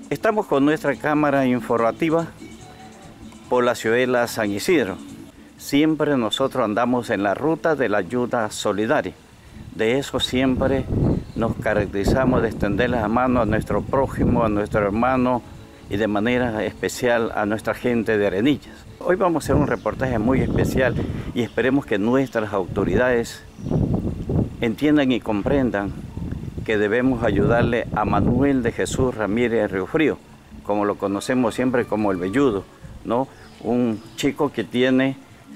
Estamos con nuestra cámara informativa por la ciudadela San Isidro. Siempre nosotros andamos en la ruta de la ayuda solidaria. De eso siempre nos caracterizamos, de extender la mano a nuestro prójimo, a nuestro hermano y de manera especial a nuestra gente de Arenillas. Hoy vamos a hacer un reportaje muy especial y esperemos que nuestras autoridades entiendan y comprendan que debemos ayudarle a Manuel de Jesús Ramírez Riofrío, como lo conocemos siempre como el velludo, ¿no? Un chico que tiene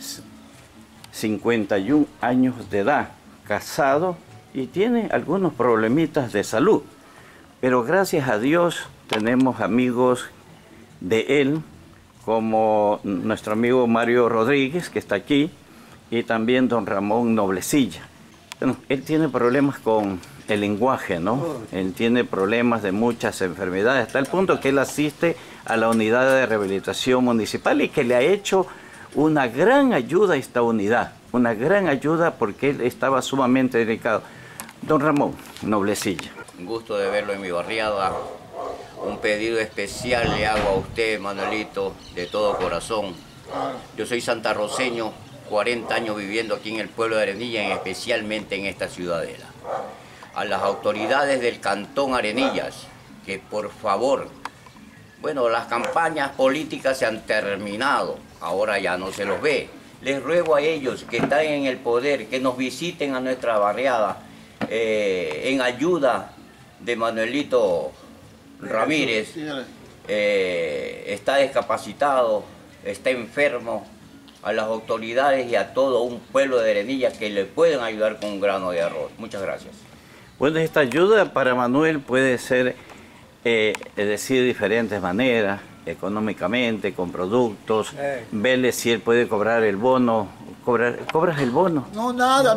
51 años de edad, casado y tiene algunos problemitas de salud. Pero gracias a Dios tenemos amigos de él, como nuestro amigo Mario Rodríguez, que está aquí, y también don Ramón Noblecilla. Bueno, él tiene problemas con el lenguaje, ¿no? Él tiene problemas de muchas enfermedades, hasta el punto que él asiste a la unidad de rehabilitación municipal y que le ha hecho una gran ayuda a esta unidad, una gran ayuda porque él estaba sumamente delicado. Don Ramón Noblecilla. Un gusto de verlo en mi barriada. Un pedido especial le hago a usted, Manuelito, de todo corazón. Yo soy santarroceño, 40 años viviendo aquí en el pueblo de Arenillas, especialmente en esta ciudadela. A las autoridades del Cantón Arenillas, que por favor, bueno, las campañas políticas se han terminado, ahora ya no se los ve. Les ruego a ellos que están en el poder, que nos visiten a nuestra barriada en ayuda de Manuelito Ramírez. Está discapacitado, está enfermo. A las autoridades y a todo un pueblo de Arenillas que le pueden ayudar con un grano de arroz. Muchas gracias. Bueno, esta ayuda para Manuel puede ser, es decir, de diferentes maneras, económicamente, con productos, verle si él puede cobrar el bono. ¿Cobras el bono? No, nada.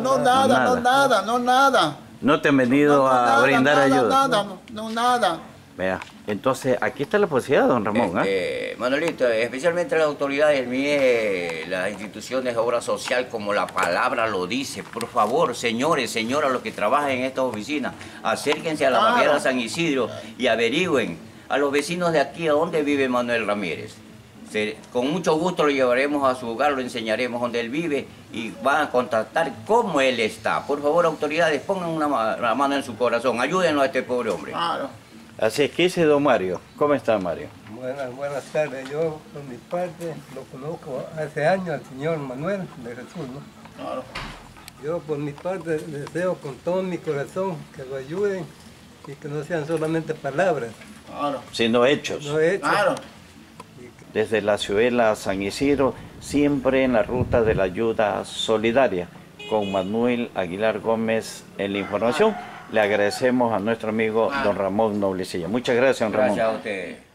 ¿No te han venido a brindar ayuda? Nada. Vea, entonces aquí está la posibilidad, don Ramón. Manuelito, especialmente las autoridades, las instituciones de obra social, como la palabra lo dice, por favor, señores, señoras, los que trabajan en estas oficinas, acérquense a la barriada San Isidro y averigüen a los vecinos de aquí a dónde vive Manuel Ramírez. Con mucho gusto lo llevaremos a su hogar, lo enseñaremos dónde él vive y van a contactar cómo él está. Por favor, autoridades, pongan la mano en su corazón, ayúdenlo a este pobre hombre. Claro. Así es que dice don Mario. ¿Cómo está, Mario? Buenas tardes. Yo, por mi parte, lo conozco hace años al señor Manuel de Jesús, ¿no? Claro. Yo, por mi parte, deseo con todo mi corazón que lo ayuden y que no sean solamente palabras. Claro. Sino hechos. No hechos. Claro. Desde la ciudadela San Isidro, siempre en la ruta de la ayuda solidaria, con Manuel Aguilar Gómez en la información. Le agradecemos a nuestro amigo don Ramón Noblecilla. Muchas gracias, don Ramón. Gracias a usted.